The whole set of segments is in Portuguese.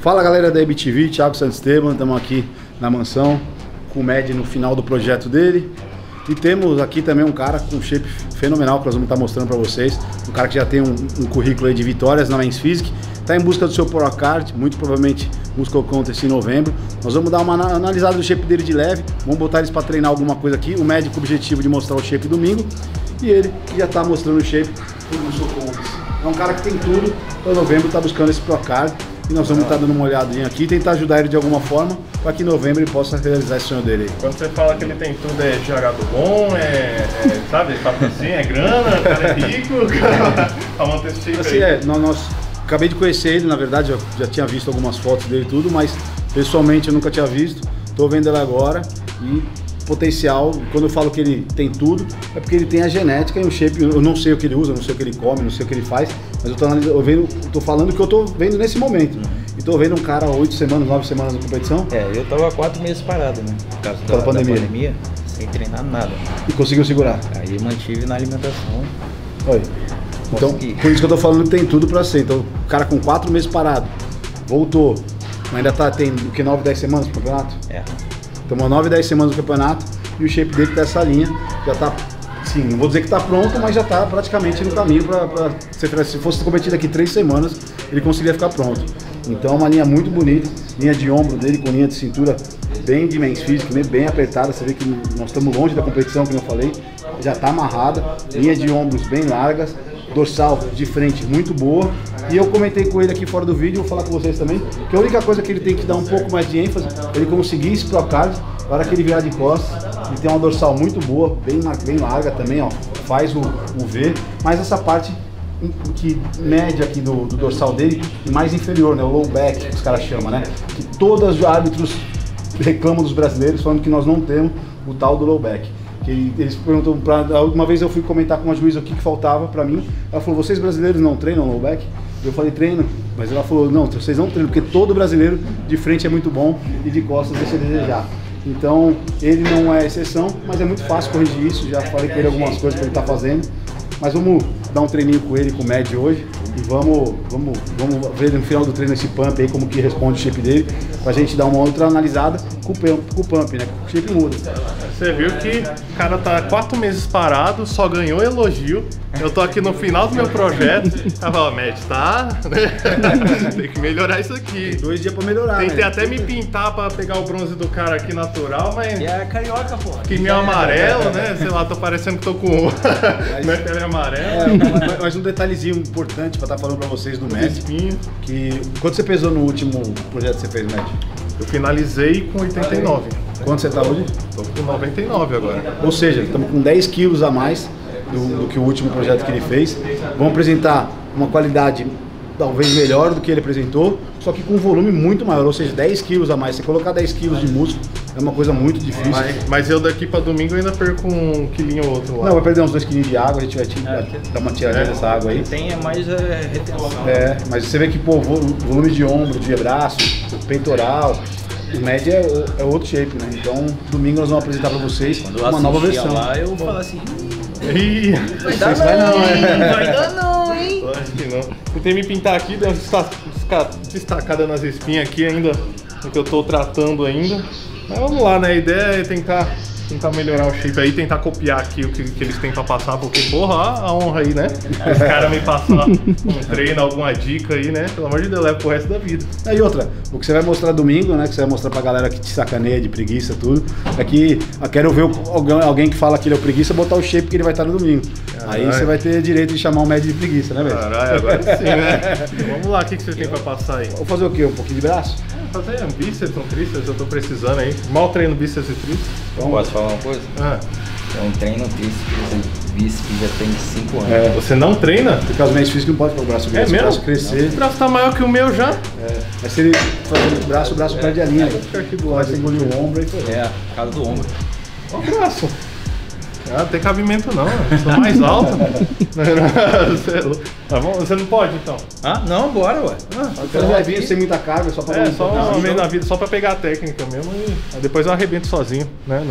Fala galera da MTV, Thiago Santisteban, estamos aqui na mansão com o Med no final do projeto dele. E temos aqui também um cara com um shape fenomenal que nós vamos estar mostrando para vocês. Um cara que já tem um currículo aí de vitórias na Men's Physique. Está em busca do seu Pro Card, muito provavelmente Muscle Contest em novembro. Nós vamos dar uma analisada do shape dele de leve. Vamos botar eles para treinar alguma coisa aqui. O Med com o objetivo de mostrar o shape domingo. E ele que já está mostrando o shape do Muscle Contest. É um cara que tem tudo. Para novembro está buscando esse Pro Card. E nós vamos estar dando uma olhadinha aqui e tentar ajudar ele de alguma forma para que em novembro ele possa realizar esse sonho dele. Quando você fala que ele tem tudo, é jogado bom, sabe, patrocínio, é grana, o cara é rico, pra manter esse shape assim, aí. Nós acabei de conhecer ele, na verdade, eu já tinha visto algumas fotos dele e tudo, mas pessoalmente eu nunca tinha visto, estou vendo ele agora e potencial, quando eu falo que ele tem tudo, é porque ele tem a genética e um shape, eu não sei o que ele usa, não sei o que ele come, não sei o que ele faz, mas eu tô falando o que eu tô vendo nesse momento. E tô vendo um cara há 8 semanas, 9 semanas na competição. Eu tava 4 meses parado, né? Por causa da pandemia, sem treinar nada. E conseguiu segurar? Aí mantive na alimentação. Oi. Então, por isso que eu tô falando que tem tudo pra ser. Então, o cara com 4 meses parado, voltou, ainda tem o que, 9, 10 semanas no campeonato? Tomou 9, 10 semanas no campeonato e o shape dele tá essa linha, já tá, sim, não vou dizer que tá pronto, mas já tá praticamente no caminho pra se fosse competido aqui 3 semanas, ele conseguiria ficar pronto. Então é uma linha muito bonita, linha de ombro dele com linha de cintura bem de Men's Physique, bem apertada, você vê que nós estamos longe da competição, como eu falei, já tá amarrada, linha de ombros bem largas, dorsal de frente muito boa. E eu comentei com ele aqui fora do vídeo, vou falar com vocês também, que a única coisa que ele tem que dar um pouco mais de ênfase, ele conseguir esse Pro Card, na hora que ele virar de costas, ele tem uma dorsal muito boa, bem larga também, ó, faz o V, mas essa parte que média aqui do dorsal dele e mais inferior, né, o low back, que os caras chamam, né, que todos os árbitros reclamam dos brasileiros, falando que nós não temos o tal do low back. Que eles perguntam, uma vez eu fui comentar com uma juíza o que faltava pra mim, ela falou, vocês brasileiros não treinam low back? Eu falei, treino, mas ela falou, não, vocês não treinam, porque todo brasileiro de frente é muito bom e de costas deixa a desejar. Então, ele não é exceção, mas é muito fácil corrigir isso, já falei com ele algumas coisas que ele tá fazendo, mas vamos dar um treininho com ele, com o Med hoje, e vamos ver no final do treino esse pump aí, como que responde o shape dele, pra gente dar uma outra analisada com o pump, né, o shape muda. Você viu que o cara tá 4 meses parado, só ganhou elogio. Eu tô aqui no final do meu projeto. Tava, Med, tá? Tem que melhorar isso aqui. 2 dias pra melhorar. Tentei até me pintar pra pegar o bronze do cara aqui natural, mas. E é carioca, pô. Que meio amarelo, né? Sei lá, tô parecendo que tô com minha pele amarela. Mas um detalhezinho importante pra estar falando pra vocês do Med, que quanto você pesou no último projeto que você fez, Med? Eu finalizei com 89. Quanto você tá hoje? Tô com 99 agora. Ou seja, estamos com 10 quilos a mais do que o último projeto que ele fez. Vamos apresentar uma qualidade talvez melhor do que ele apresentou, só que com um volume muito maior, ou seja, 10 quilos a mais. Você colocar 10 quilos de músculo é uma coisa muito difícil. Mas eu daqui pra domingo ainda perco um quilinho ou outro lá. Não, vai perder uns 2 quilinhos de água, a gente vai dar uma tiradinha dessa água aí. Tem mais retenção. Mas você vê que, pô, volume de ombro, de braço, peitoral, o Med é outro shape, né? Então, domingo nós vamos apresentar pra vocês uma nova versão. Lá, eu vou falar assim, vai dar não, vai dar não, hein? Acho que não. Tentei me pintar aqui, deu uma destacada nas espinhas aqui ainda, que eu tô tratando ainda. Mas vamos lá, né? A ideia é tentar melhorar o shape aí, tentar copiar aqui o que eles têm pra passar, porque, porra, a honra aí, né? Esse cara me passar um treino, alguma dica aí, né? Pelo amor de Deus, leva pro resto da vida. E outra, o que você vai mostrar domingo, né? Que você vai mostrar pra galera que te sacaneia de preguiça, tudo, é que eu quero ver alguém que fala que ele é o preguiça botar o shape que ele vai estar no domingo. Caralho. Aí você vai ter direito de chamar o Med de preguiça, né, velho? Caralho, agora sim, né? Vamos lá, o que você tem pra passar aí? Vou fazer o quê? Um pouquinho de braço? Fazer bíceps, tríceps, eu tô precisando aí. Mal treino bíceps e tríceps. Então, posso falar uma coisa? Eu treino tríceps e bíceps já tem 5 anos. Você não treina? Porque os Men's Physique não pode para o braço crescer. É mesmo? O braço crescer. O braço tá maior que o meu já. Mas se ele fazer o braço perde a linha. Vai engolir o ombro aí. Por causa do ombro. Olha o braço. Não tem cabimento não, eu sou mais alto. Você não pode então? Não, bora, ué. Então vai vir sem muita carga, só pra só uma vez na vida, só pra pegar a técnica mesmo e depois eu arrebento sozinho, né?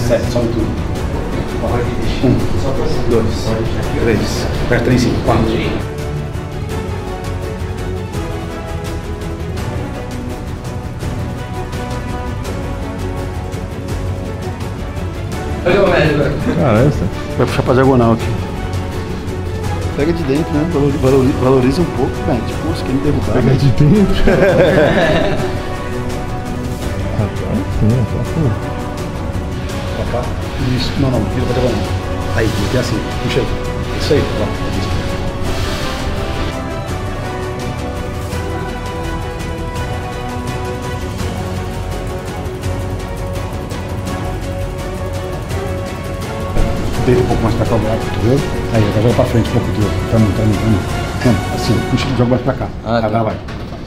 7, sobe tudo. 1, 2, 3, aperta 3, 5, 4. Caramba, vai puxar pra diagonal aqui. Pega de dentro, né? Valoriza um pouco, velho. Tipo, você quer me derrubar. Pega de dentro. Isso, não, vira pra diagonal. Aí, tem assim, puxa aí. Isso aí, ó. Deita um pouco mais pra cá o braço, cotovelo. Aí, agora vai pra frente um pouco, cotovelo. Pra mim. Não, assim, puxa e joga mais pra cá. Agora vai.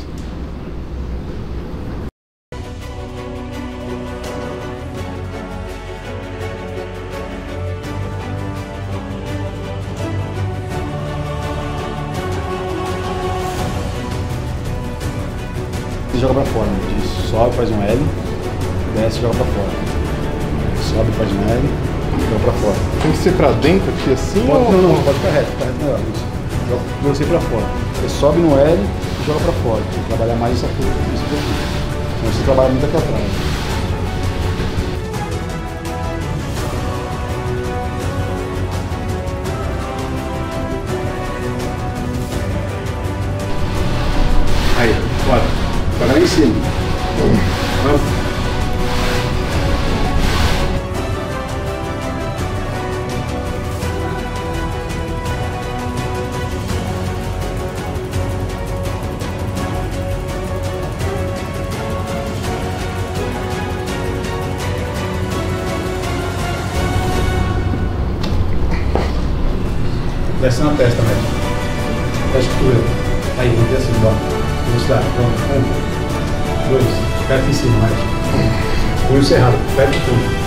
Joga pra fora, isso. Sobe, faz um L, desce e joga pra fora. Sobe, faz um L, joga pra fora. Tem que ser pra dentro aqui assim? Pode, não, pode ficar reto melhor. Isso. Joga você pra fora. Você sobe no L e joga pra fora. Tem que trabalhar mais isso aqui. Senão você trabalha muito aqui atrás. Aí, bora. Vai lá em cima. Vamos. Desce na testa, velho. Fecha o cotovelo. Aí, vem assim, ó. Velocidade. Pronto. 1, 2. Aperta em cima, mais. Punho cerrado. Aperta o punho.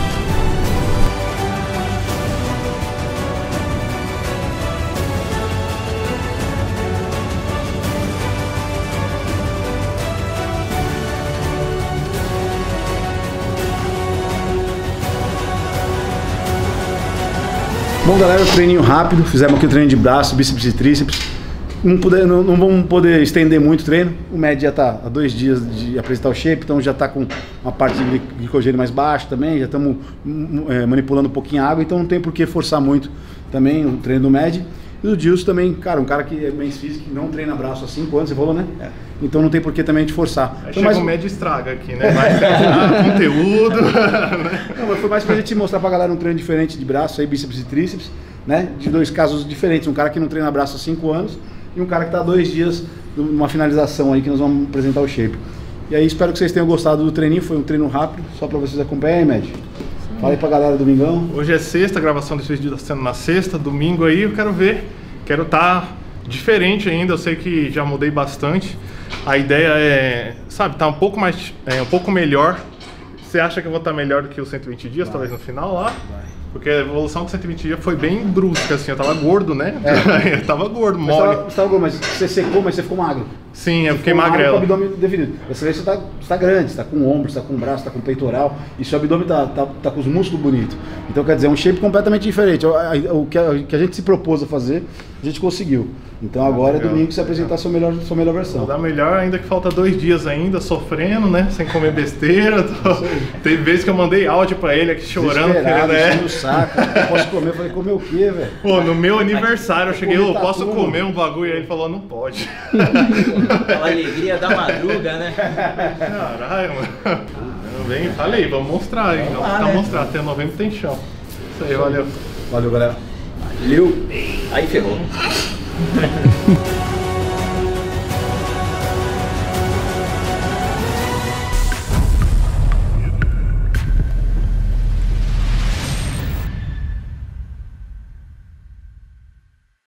Bom, galera, um treininho rápido. Fizemos aqui o treino de braço, bíceps e tríceps. Não vamos poder estender muito o treino. O Med já está há 2 dias de apresentar o shape, então já está com uma parte de glicogênio mais baixa também. Já estamos manipulando um pouquinho a água, então não tem por que forçar muito também o treino do Med. E o Dilson também, cara, um cara que é bem físico, que não treina braço há 5 anos, você falou, né? É. Então não tem por que também a gente forçar. Aí chega o Med estraga aqui, né? Vai treinar conteúdo. Não, mas foi mais pra gente mostrar pra galera um treino diferente de braço, aí, bíceps e tríceps, né? De 2 casos diferentes. Um cara que não treina braço há 5 anos e um cara que tá há 2 dias numa finalização aí que nós vamos apresentar o shape. E aí espero que vocês tenham gostado do treininho, foi um treino rápido, só pra vocês acompanharem, Med. Fala aí pra galera, domingão. Hoje é sexta, a gravação desse vídeo tá sendo na sexta, domingo aí eu quero ver, quero estar diferente ainda, eu sei que já mudei bastante. A ideia é, sabe, tá um pouco mais, um pouco melhor. Você acha que eu vou estar melhor do que os 120 dias, talvez no final lá? Vai. Porque a evolução com 120 dias foi bem brusca, assim, eu tava gordo, né? É. Eu tava gordo, mole. Você tava gordo, mas você secou, mas você ficou magro. Sim, eu fiquei magrelo. Com o abdômen definido. Dessa vez você tá grande, você tá com o ombro, você tá com o braço, você tá com o peitoral, e seu abdômen tá com os músculos bonitos. Então quer dizer, é um shape completamente diferente. O que a gente se propôs a fazer, a gente conseguiu. Então agora é domingo que você apresentar sua melhor versão. Vou dar melhor, ainda que falta 2 dias ainda, sofrendo, né? Sem comer besteira. Teve vezes que eu mandei áudio pra ele aqui chorando. Querendo, saco. Eu posso comer? Eu falei, comer o quê, velho? Pô, no meu aniversário eu cheguei, eu posso comer um bagulho? E ele falou, não pode. Aquela alegria da madruga, né? Caralho, mano. Bem, falei, vamos mostrar aí. Vamos lá, mostrar, até novembro tem chão. Isso aí, valeu. Valeu, galera. Valeu. Aí ferrou.